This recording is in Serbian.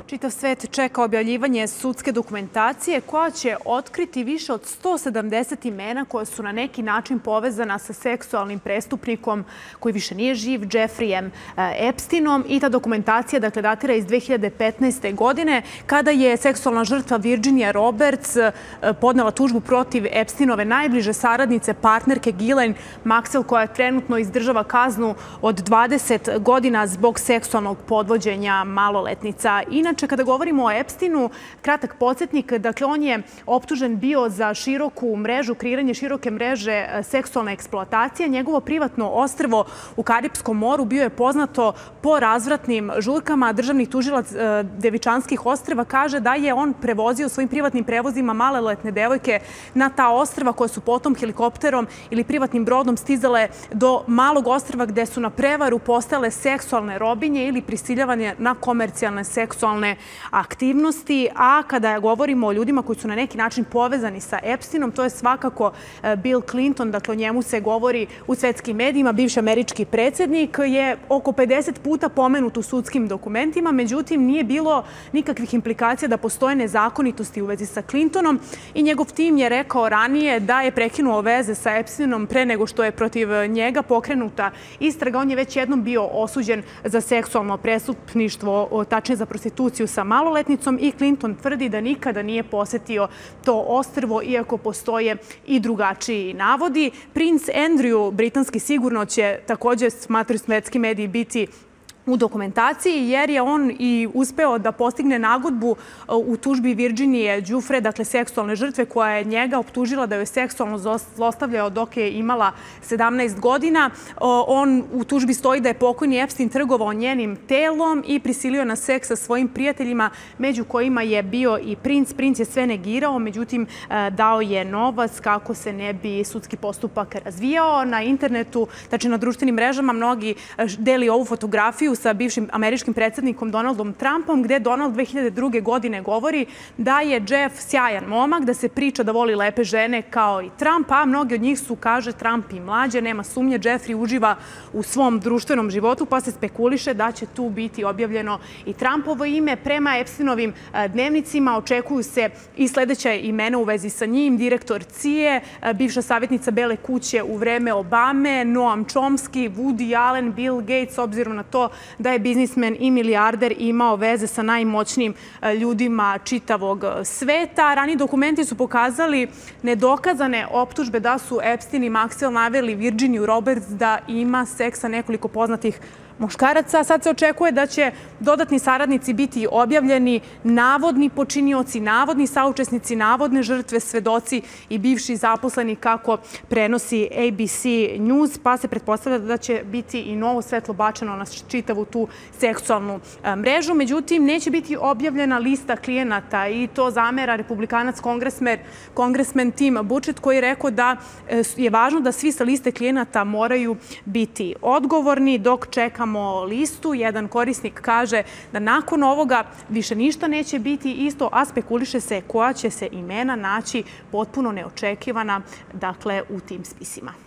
Čitav svet čeka objavljivanje sudske dokumentacije koja će otkriti više od 170 imena koja su na neki način povezana sa seksualnim prestupnikom koji više nije živ, Jeffreyem Epsteinom. I ta dokumentacija datira iz 2015. godine kada je seksualna žrtva Virginia Roberts podnela tužbu protiv Epsteinove najbliže saradnice, partnerke Ghislaine Maxwell, koja trenutno izdržava kaznu od 20 godina zbog seksualnog podvođenja maloletnica. Inače, kada govorimo o Epsteinu, kratak podsjetnik, dakle, on je optužen bio za široku mrežu, kreiranje široke mreže seksualne eksploatacije. Njegovo privatno ostrvo u Karipskom moru bio je poznato po razvratnim žurkama. Državni tužilac Devičanskih ostrva kaže da je on prevozio svojim privatnim prevozima maloletne devojke na ta ostrva koje su potom helikopterom ili privatnim brodom stizale do malog ostrva gde su na prevaru postale seksualne robinje ili prisiljavanje na komercijalne seksualne aktivnosti. A kada govorimo o ljudima koji su na neki način povezani sa Epsteinom, to je svakako Bill Clinton, dakle o njemu se govori u svetskim medijima. Bivši američki predsjednik je oko 50 puta pomenut u sudskim dokumentima, međutim nije bilo nikakvih implikacija da postoje nezakonitosti u vezi sa Clintonom i njegov tim je rekao ranije da je prekinuo veze sa Epsteinom pre nego što je protiv njega pokrenuta istraga. On je već jednom bio osuđen za seksualno prestupništvo, tačnije za prostituciju sa maloletnicom, i Clinton tvrdi da nikada nije posetio to ostrvo, iako postoje i drugačiji navodi. Princ Andrew, britanski, sigurno će također, smatraju svetski mediji, biti u dokumentaciji, jer je on i uspeo da postigne nagodbu u tužbi Virginije Giuffre, dakle seksualne žrtve, koja je njega optužila da joj seksualno zlostavljao dok je imala 17 godina. On u tužbi stoji da je pokojni Epstein trgovao njenim telom i prisilio na seks sa svojim prijateljima, među kojima je bio i princ. Princ je sve negirao, međutim dao je novac kako se ne bi sudski postupak razvijao. Na internetu, znači na društvenim mrežama, mnogi deli ovu fotografiju sa bivšim američkim predsjednikom Donaldom Trumpom, gde Donald 2002. godine govori da je Jeff sjajan momak, da se priča da voli lepe žene kao i Trump, a mnogi od njih su, kaže, Trump i mlađe. Nema sumnje, Jeffrey uživa u svom društvenom životu, pa se spekuliše da će tu biti objavljeno i Trumpovo ime. Prema Epsteinovim dnevnicima očekuju se i sledeća imena u vezi sa njim: direktor CIA, bivša savjetnica Bele kuće u vreme Obame, Noam Chomsky, Woody Allen, Bill Gates, obzirom na to da je biznismen i milijarder imao veze sa najmoćnijim ljudima čitavog sveta. Rani dokumenti su pokazali nedokazane optužbe da su Epstein i Maxwell naveli Virginiju Roberts da ima seks sa nekoliko poznatih muškaraca. Sad se očekuje da će dodatni saradnici biti objavljeni, navodni počinioci, navodni saučesnici, navodne žrtve, svedoci i bivši zaposleni, kako prenosi ABC News, pa se pretpostavlja da će biti i novo svetlo bačeno na čitavu tu seksualnu mrežu. Međutim, neće biti objavljena lista klijenata i to zamera republikanac kongresmen Tim Burchett, koji je rekao da je važno da svi sa liste klijenata moraju biti odgovorni dok čekamo listu. Jedan korisnik kaže da nakon ovoga više ništa neće biti isto, a spekuliše se koja će se imena naći potpuno neočekivana, dakle, u tim spisima.